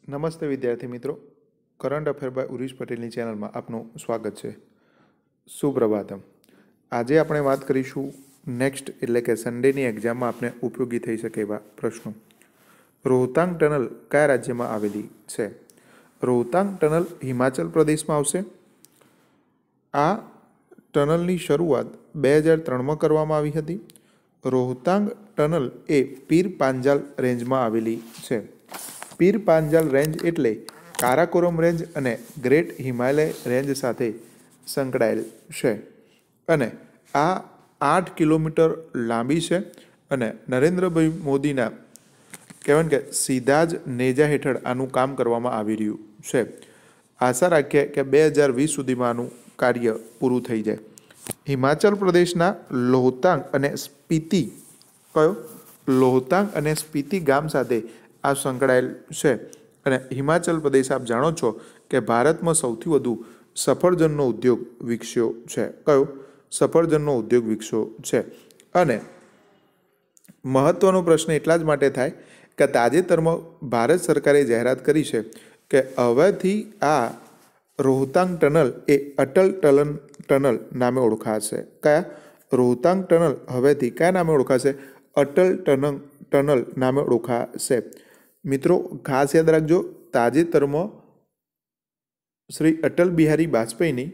નમસ્તે વિદ્યાર્થી મિત્રો, કરંટ અફેર બાય ઉરીશ પટેલની ચેનલમાં આપનું સ્વાગત છે. સુપ્રભાતમ. આજે આપણે વાત કરીશું નેક્સ્ટ એટલે કે સન્ડેની એક્ઝામમાં આપણે ઉપયોગી થઈ શકે એવા પ્રશ્નો. રોહતાંગ ટનલ કયા રાજ્યમાં આવેલી છે? રોહતાંગ ટનલ હિમાચલ પ્રદેશમાં આવશે. આ ટનલની શરૂઆત 2003માં કરવામાં આવી હતી. રોહતાંગ ટનલ એ પીર પાંજાલ રેન્જમાં આવેલી છે. પીર પાંજાલ રેન્જ એટલે કારાકોરમ રેન્જ અને ગ્રેટ હિમાલય રેન્જ સાથે સંકળાયેલ છે અને આ 8 કિલોમીટર લાંબી છે અને નરેન્દ્રભાઈ મોદીના કહેવાય કે સીધા જ નેજા હેઠળ આનું કામ કરવામાં આવી રહ્યું છે. આશા રાખીએ કે 2020 સુધીમાં આનું કાર્ય પૂરું થઈ જાય. હિમાચલ પ્રદેશના લોહતાંગ અને સ્પીતિ લોહતાંગ અને સ્પીતિ ગામ સાથે આ સંકળાયેલ છે અને હિમાચલ પ્રદેશ આપ જાણો છો કે ભારતમાં સૌથી વધુ સફરજનનો ઉદ્યોગ વિકસ્યો છે. કયો? સફરજનનો ઉદ્યોગ વિકસ્યો છે. અને મહત્વનો પ્રશ્ન એટલા જ માટે થાય કે તાજેતરમાં ભારત સરકારે જાહેરાત કરી છે કે હવેથી આ રોહતાંગ ટનલ એ અટલ ટનલ નામે ઓળખાશે. કયા? રોહતાંગ ટનલ હવેથી કયા નામે ઓળખાશે? અટલ ટનલ નામે ઓળખાશે. મિત્રો ખાસ યાદ રાખજો, તાજેતરમાં શ્રી અટલ બિહારી વાજપેયીની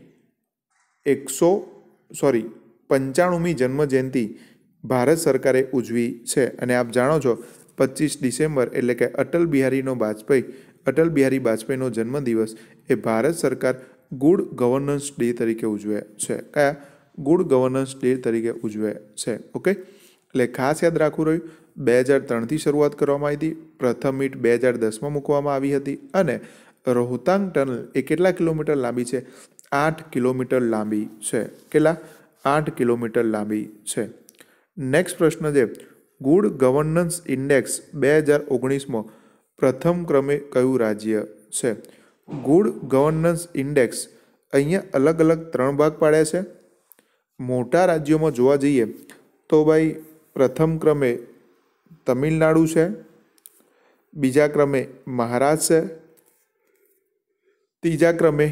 95મી જન્મ જયંતિ ભારત સરકારે ઉજવી છે અને આપ જાણો છો 25 ડિસેમ્બર એટલે કે અટલ બિહારી વાજપેયીનો જન્મદિવસ એ ભારત સરકાર ગુડ ગવર્નન્સ ડે તરીકે ઉજવે છે. કયા? ગુડ ગવર્નન્સ ડે તરીકે ઉજવે છે. ઓકે, એટલે ખાસ યાદ રાખવું રહ્યું. 2003થી શરૂઆત કરવામાં આવી હતી. પ્રથમ મીટ 2010માં મૂકવામાં આવી હતી અને રોહતાંગ ટનલ એ કેટલા કિલોમીટર લાંબી છે? 8 કિલોમીટર લાંબી છે. કેટલા? 8 કિલોમીટર લાંબી છે. નેક્સ્ટ પ્રશ્ન છે, ગુડ ગવર્નન્સ ઇન્ડેક્સ 2019માં પ્રથમ ક્રમે કયું રાજ્ય છે? ગુડ ગવર્નન્સ ઇન્ડેક્સ અહીંયા અલગ અલગ 3 ભાગ પાડ્યા છે. મોટા રાજ્યોમાં જોવા જઈએ તો ભાઈ પ્રથમ ક્રમે તમિલનાડુ છે, બીજા ક્રમે મહારાષ્ટ્ર છે, ત્રીજા ક્રમે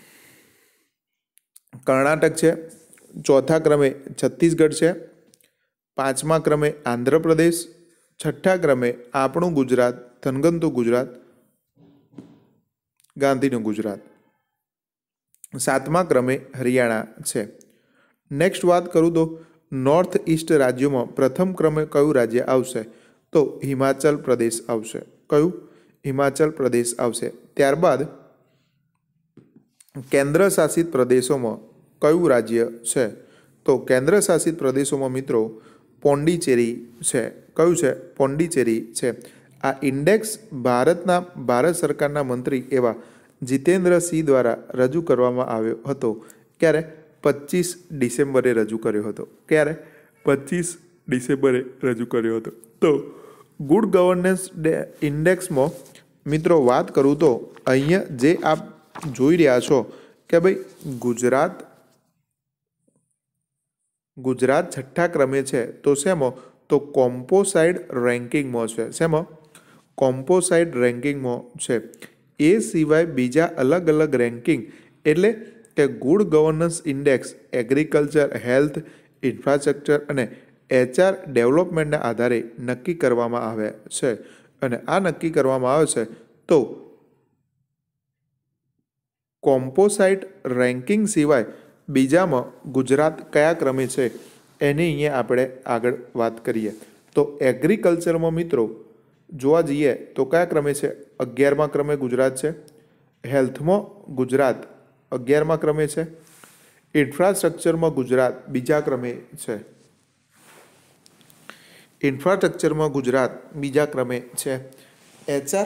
કર્ણાટક છે, ચોથા ક્રમે છત્તીસગઢ છે, પાંચમા ક્રમે આંધ્રપ્રદેશ, છઠ્ઠા ક્રમે આપણું ગુજરાત, થનગનતું ગુજરાત, ગાંધીનું ગુજરાત, સાતમા ક્રમે હરિયાણા છે. નેક્સ્ટ વાત કરું તો નોર્થ ઇસ્ટ રાજ્યોમાં પ્રથમ ક્રમે કયું રાજ્ય આવશે? તો હિમાચલ પ્રદેશ આવશે. કયું? હિમાચલ પ્રદેશ આવશે. ત્યારબાદ કેન્દ્ર શાસિત પ્રદેશોમાં કયું રાજ્ય છે? તો કેન્દ્ર શાસિત પ્રદેશોમાં મિત્રો પોંડિચેરી છે. કયું છે? પોંડિચેરી છે. આ ઇન્ડેક્સ ભારત સરકારના મંત્રી એવા જીતેન્દ્રસિંહ દ્વારા રજૂ કરવામાં આવ્યો હતો. ક્યારે? 25 ડિસેમ્બરે રજૂ કર્યો હતો. ક્યારે? 25 ડિસેમ્બરે રજૂ કર્યો હતો. તો ગુડ ગવર્નન્સ ઇન્ડેક્સમાં મિત્રો વાત કરું તો અહીંયા જે આપ જોઈ રહ્યા છો કે ભાઈ ગુજરાત છઠ્ઠા ક્રમે છે. તો શેમાં? તો કોમ્પોસાઇટ રેન્કિંગમાં છે. શેમાં? કોમ્પોસાઇટ રેન્કિંગમાં છે. એ સિવાય બીજા અલગ અલગ રેન્કિંગ એટલે કે good governance index agriculture, health, infrastructure અને HR ડેવલપમેન્ટના આધારે નક્કી કરવામાં આવે છે અને આ નક્કી કરવામાં આવે છે. તો કોમ્પોસાઇટ રેન્કિંગ સિવાય બીજામાં ગુજરાત કયા ક્રમે છે એની અહીંયા આપણે આગળ વાત કરીએ. તો એગ્રીકલ્ચરમાં મિત્રો જોવા જઈએ તો કયા ક્રમે છે? 11મા ક્રમે ગુજરાત છે. હેલ્થમાં ગુજરાત 11મા ક્રમે છે. ઇન્ફ્રાસ્ટ્રક્ચરમાં ગુજરાત બીજા ક્રમે છે. ઇન્ફ્રાસ્ટ્રક્ચરમાં ગુજરાત બીજા ક્રમે છે. HR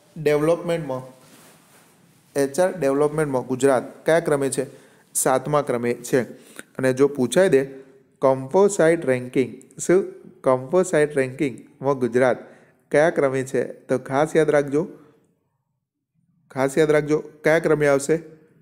ડેવલપમેન્ટમાં ગુજરાત કયા ક્રમે છે? 7મા ક્રમે છે. અને જો પૂછાઈ દે કોમ્પોસાઇટ રેન્કિંગમાં ગુજરાત કયા ક્રમે છે તો ખાસ યાદ રાખજો કયા ક્રમે આવશે?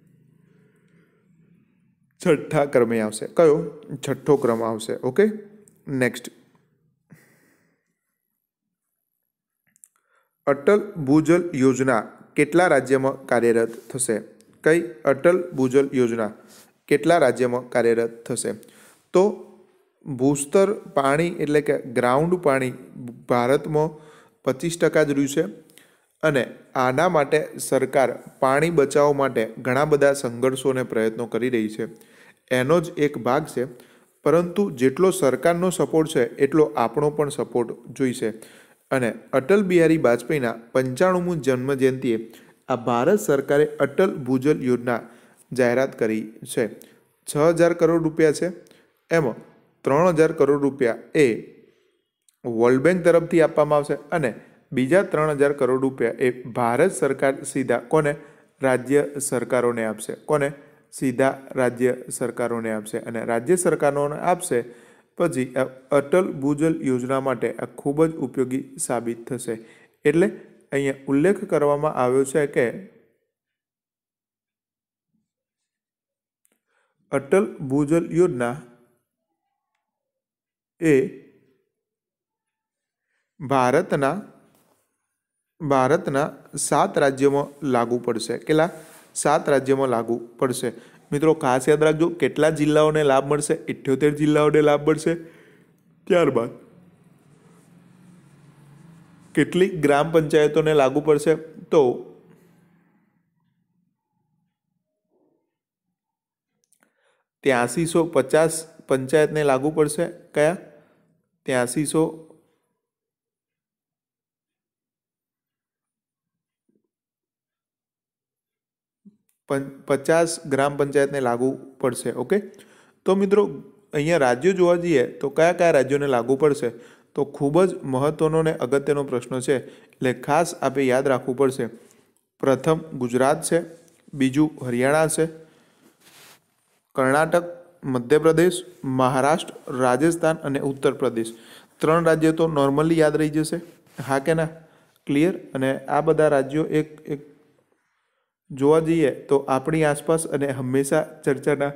છઠ્ઠા ક્રમે આવશે. કયો? છઠ્ઠો ક્રમ આવશે. ઓકે, નેક્સ્ટ અટલ ભૂજલ યોજના કેટલા રાજ્યમાં કાર્યરત થશે? કઈ અટલ ભૂજલ યોજના કેટલા રાજ્યમાં કાર્યરત થશે? તો ભૂસ્તર પાણી એટલે કે ગ્રાઉન્ડ પાણી ભારતમાં 25% જ રહ્યું છે અને આના માટે સરકાર પાણી બચાવવા માટે ઘણા બધા સંઘર્ષો અને પ્રયત્નો કરી રહી છે. એનો જ એક ભાગ છે. પરંતુ જેટલો સરકારનો સપોર્ટ છે એટલો આપણો પણ સપોર્ટ જોઈશે. અને અટલ બિહારી વાજપેયીના 95મી જન્મજયંતિએ આ ભારત સરકારે અટલ ભૂજલ યોજના જાહેરાત કરી છે. 6,000 કરોડ રૂપિયા છે. એમાં 3,000 કરોડ રૂપિયા એ વર્લ્ડ બેંક તરફથી આપવામાં આવશે અને બીજા 3,000 કરોડ રૂપિયા એ ભારત સરકાર સીધા કોને? રાજ્ય સરકારોને આપશે. કોને? સીધા રાજ્ય સરકારોને આપશે. અને રાજ્ય સરકારોને આપશે પછી અટલ ભૂજલ યોજના માટે આ ખૂબ જ ઉપયોગી સાબિત થશે. એટલે અહીંયા ઉલ્લેખ કરવામાં આવ્યો છે કે અટલ ભૂજલ યોજના એ ભારતના 7 રાજ્યોમાં લાગુ પડશે. કેટલા? 7 રાજ્યોમાં લાગુ પડશે. મિત્રો ખાસ યાદ રાખજો, કેટલા જિલ્લાઓને લાભ મળશે? 78 જિલ્લાઓને લાભ મળશે. ત્યારબાદ કેટલી ગ્રામ પંચાયતોને લાગુ પડશે? તો 8350 પંચાયતને લાગુ પડશે. કયા? 8350 ગ્રામ પંચાયતને લાગુ પડશે. ઓકે, તો મિત્રો અહીંયા રાજ્યો જોવા જઈએ તો કયા કયા રાજ્યોને લાગુ પડશે? તો ખૂબ જ મહત્વનો અને અગત્યનો પ્રશ્ન છે, એટલે ખાસ આપણે યાદ રાખવું પડશે. પ્રથમ ગુજરાત છે, બીજું હરિયાણા છે, કર્ણાટક, મધ્યપ્રદેશ, મહારાષ્ટ્ર, રાજસ્થાન અને ઉત્તર પ્રદેશ. 3 રાજ્યો તો નોર્મલી યાદ રહી જશે. હા કે ના? ક્લિયર? અને આ બધા રાજ્યો એક જોવા જઈએ તો આપણી આસપાસ અને હંમેશા ચર્ચાના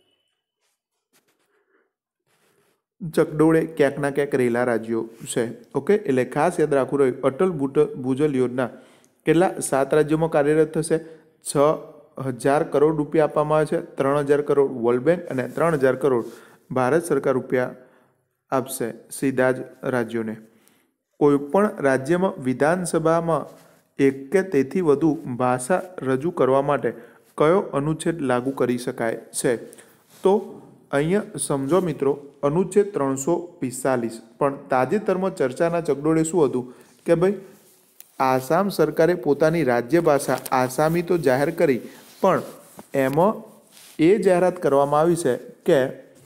ચકડોળે ક્યાંક ના ક્યાંક રહેલા રાજ્યો છે. ઓકે, એટલે ખાસ યાદ રાખવું રહ્યું. અટલ ભૂજલ યોજના કેટલા 7 રાજ્યોમાં કાર્યરત થશે? 6,000 કરોડ રૂપિયા આપવામાં આવે છે. 3,000 કરોડ વર્લ્ડ બેંક અને 3,000 કરોડ ભારત સરકાર રૂપિયા આપશે સીધા જ રાજ્યોને. કોઈપણ રાજ્યમાં વિધાનસભામાં એક કે તેથી વધુ ભાષા રજૂ કરવા માટે કયો અનુચ્છેદ લાગુ કરી શકાય છે? તો અહીંયા સમજો મિત્રો, અનુચ્છેદ 345. પણ તાજેતરમાં ચર્ચાના ચકડોળે શું હતું કે ભાઈ આસામ સરકારે પોતાની રાજ્ય ભાષા આસામી તો જાહેર કરી, પણ એમાં એ જાહેરાત કરવામાં આવી છે કે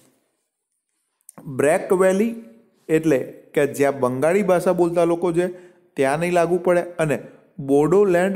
બ્રેક વેલી એટલે કે જ્યાં બંગાળી ભાષા બોલતા લોકો છે ત્યાં નહીં લાગુ પડે, અને બોડોલેન્ડ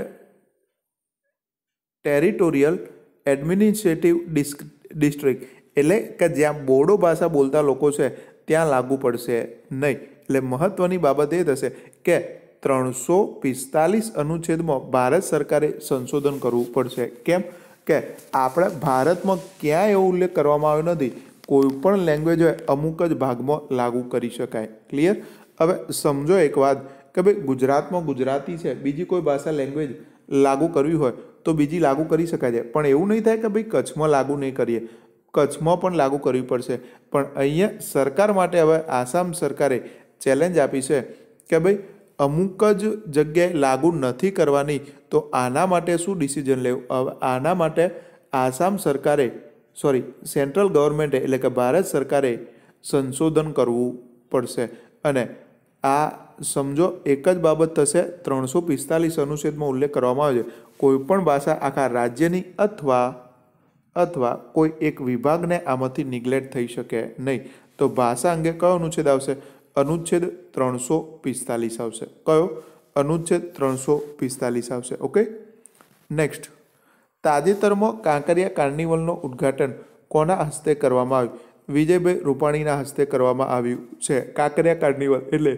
ટેરિટોરિયલ એડમિનિસ્ટ્રેટિવ ડિસ્ટ્રિક્ટ એટલે કે જ્યાં બોડો ભાષા બોલતા લોકો છે ત્યાં લાગુ પડશે નહીં. એટલે મહત્વની બાબત એ થશે કે 345 અનુચ્છેદમાં ભારત સરકારે સંશોધન કરવું પડશે. કેમ કે આપણે ભારતમાં ક્યાંય એવો ઉલ્લેખ કરવામાં આવ્યો નથી. કોઈ પણ લેંગ્વેજ હોય અમુક જ ભાગમાં લાગુ કરી શકાય. ક્લિયર? હવે સમજો એક વાત કે ભાઈ ગુજરાતમાં ગુજરાતી છે, બીજી કોઈ ભાષા લેંગ્વેજ લાગુ કરવી હોય તો બીજી લાગુ કરી શકાય છે. પણ એવું નહીં થાય કે ભાઈ કચ્છમાં લાગુ નહીં કરીએ, કચ્છમાં પણ લાગુ કરવી પડશે. પણ અહીંયા સરકાર માટે હવે આસામ સરકારે ચેલેન્જ આપી છે કે ભાઈ અમુક જ જગ્યાએ લાગુ નથી કરવાની, તો આના માટે શું ડિસિઝન લેવું? હવે આના માટે આસામ સરકારે સેન્ટ્રલ ગવર્મેન્ટે એટલે કે ભારત સરકારે સંશોધન કરવું પડશે. અને આ સમજો એક જ બાબત થશે. 345 અનુચ્છેદમાં ઉલ્લેખ કરવામાં આવે છે કોઈપણ ભાષા આખા રાજ્યની અથવા કોઈ એક વિભાગને આમાંથી નિગ્લેક્ટ થઈ શકે નહીં. તો ભાષા અંગે કયો અનુચ્છેદ આવશે? અનુચ્છેદ 345 આવશે. કયો? અનુચ્છેદ 345 આવશે. Okay, next. તાજેતરમાં કાંકરિયા કાર્નિવલનું ઉદ્ઘાટન કોના હસ્તે કરવામાં આવ્યું? વિજયભાઈ રૂપાણીના હસ્તે કરવામાં આવ્યું છે. કાંકરિયા કાર્નિવલ એટલે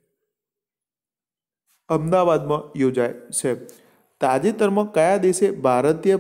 અમદાવાદમાં યોજાય છે. તાજેતરમાં કયા દેશે ભારતીય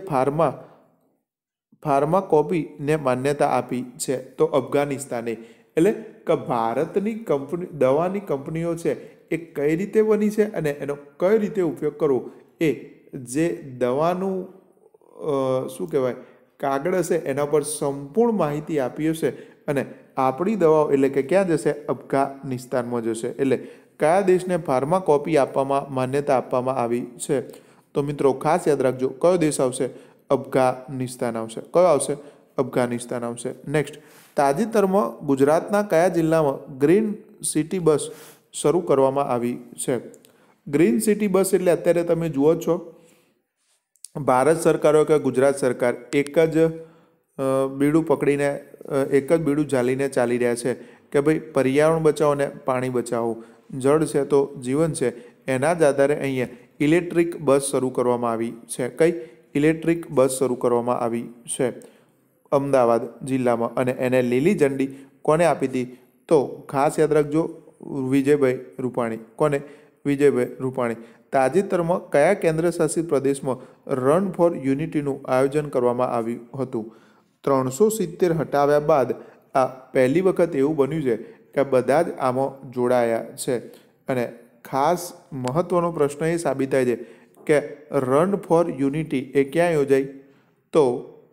ફાર્માકોપીને માન્યતા આપી છે? તો અફઘાનિસ્તાને. એટલે કે ભારતની દવાની કંપનીઓ છે એ કઈ રીતે બની છે અને એનો કઈ રીતે ઉપયોગ કરવો એ જે દવાનું શું કહેવાય કાગળ હશે એના પર સંપૂર્ણ માહિતી આપી હશે અને આપણી દવાઓ એટલે કે ક્યાં જશે? અફઘાનિસ્તાનમાં જશે. એટલે કયા દેશને ફાર્મા કોપી આપવામાં માન્યતા આપવામાં આવી છે? તો મિત્રો ખાસ યાદ રાખજો, કયો દેશ આવશે? અફઘાનિસ્તાન આવશે. કયો આવશે? અફઘાનિસ્તાન આવશે. નેક્સ્ટ, તાજેતરમાં ગુજરાતના કયા જિલ્લામાં ગ્રીન સિટી બસ શરૂ કરવામાં આવી છે? ગ્રીન સિટી બસ એટલે અત્યારે તમે જુઓ છો ભારત સરકાર હોય કે ગુજરાત સરકાર એક જ બીડું પકડીને એક જ બીડું ઝાલીને ચાલી રહ્યા છે કે ભાઈ પર્યાવરણ બચાવો અને પાણી બચાવો, જળ છે તો જીવન છે. એના જ આધારે અહીંયા ઇલેક્ટ્રિક બસ શરૂ કરવામાં આવી છે. કઈ ઇલેક્ટ્રિક બસ શરૂ કરવામાં આવી છે? અમદાવાદ જિલ્લામાં. અને એને લીલી ઝંડી કોને આપી હતી? તો ખાસ યાદ રાખજો, વિજયભાઈ રૂપાણી. કોને? વિજયભાઈ રૂપાણી. તાજેતરમાં કયા કેન્દ્ર શાસિત પ્રદેશમાં રન ફોર યુનિટીનું આયોજન કરવામાં આવ્યું હતું? 370 હટાવ્યા બાદ આ પહેલી વખત એવું બન્યું છે કે બધા જ આમાં જોડાયા છે. અને ખાસ મહત્વનો પ્રશ્ન એ સાબિત થાય છે કે રન ફોર યુનિટી એ ક્યાં યોજાઈ? તો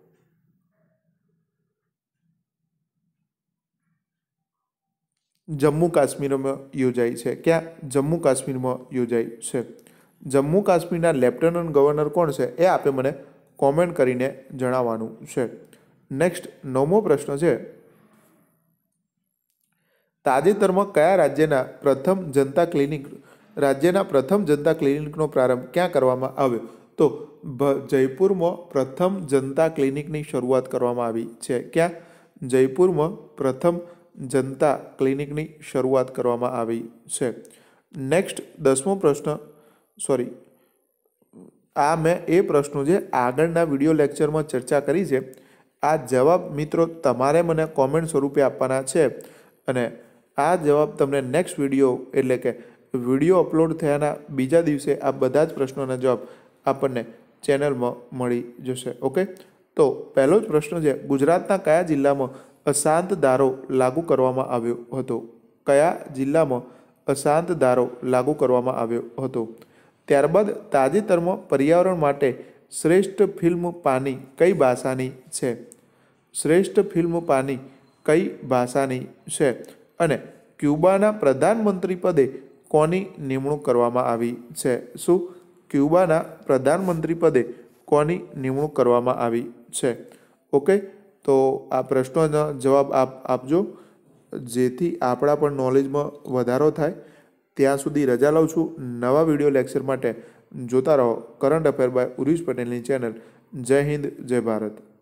જમ્મુ કાશ્મીરમાં યોજાઈ છે. ક્યાં? જમ્મુ કાશ્મીરમાં યોજાઈ છે. જમ્મુ કાશ્મીરના લેફ્ટનન્ટ ગવર્નર કોણ છે? એ આપે મને કોમેન્ટ કરીને જણાવવાનું છે. નેક્સ્ટ 9મો પ્રશ્ન છે, તાજેતરમાં કયા રાજ્યના પ્રથમ જનતા ક્લિનિકનો પ્રારંભ ક્યાં કરવામાં આવ્યો? તો જયપુરમાં પ્રથમ જનતા ક્લિનિકની શરૂઆત કરવામાં આવી છે. ક્યાં? જયપુરમાં પ્રથમ જનતા ક્લિનિકની શરૂઆત કરવામાં આવી છે. નેક્સ્ટ 10મો પ્રશ્ન, સોરી આ મેં એ પ્રશ્નો જે આગળના વિડીયો લેક્ચરમાં ચર્ચા કરી છે, આ જવાબ મિત્રો તમારે મને કોમેન્ટ સ્વરૂપે આપવાના છે અને આ જવાબ તમને નેક્સ્ટ વિડીયો એટલે કે વિડીયો અપલોડ થયાના બીજા દિવસે આ બધા જ પ્રશ્નોના જવાબ આપણને ચેનલમાં મળી જશે. ઓકે, તો પહેલો જ પ્રશ્ન છે, ગુજરાતના કયા જિલ્લામાં અશાંત ધારો લાગુ કરવામાં આવ્યો હતો? કયા જિલ્લામાં અશાંત ધારો લાગુ કરવામાં આવ્યો હતો? ત્યારબાદ તાજેતરમાં પર્યાવરણ માટે શ્રેષ્ઠ ફિલ્મ પાની કઈ ભાષાની છે? શ્રેષ્ઠ ફિલ્મ પાની કઈ ભાષાની છે? અને ક્યુબાના પ્રધાનમંત્રી પદે કોની નિમણૂક કરવામાં આવી છે? શું? ક્યુબાના પ્રધાનમંત્રી પદે કોની નિમણૂક કરવામાં આવી છે? ઓકે, તો આ પ્રશ્નોનો જવાબ આપજો જેથી આપણા પણ નોલેજમાં વધારો થાય. ત્યાં સુધી રજા લઉં છું. નવા વિડીયો લેક્ચર માટે જોતા રહો કરંટ અફેર બાય ઉર્વિશ પટેલની ચેનલ. જય હિન્દ, જય ભારત.